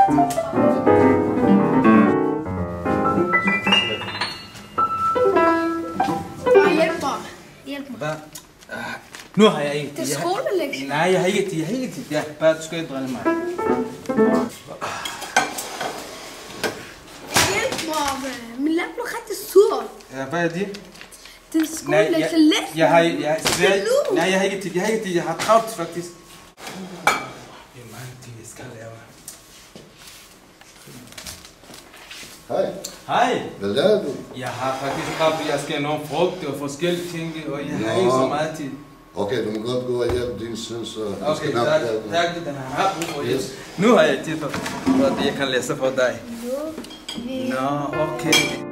Hjælp mig. Hvad? Nu har jeg ikke det. Det er skolelektion. Nej, jeg har ikke tid. Ja, bare du skal ikke drille mig. Hjælp mig, min lærer blev rigtig sur. Ja, hvad er det? Det er skolelektion. Jeg har ikke tid. Jeg har travlt faktisk. Det er mange ting, jeg skal lave. Hej. Hvad laver du? Jeg har faktisk travlt, jeg skal have nogle frugt og forskellige ting, og jeg har ikke så meget tid. Okay, du må godt gå og hjælpe din søn, så... Okay, tak, den har brug for hjælp. Nu har jeg tid for det, jeg kan læse for dig. Nå, okay.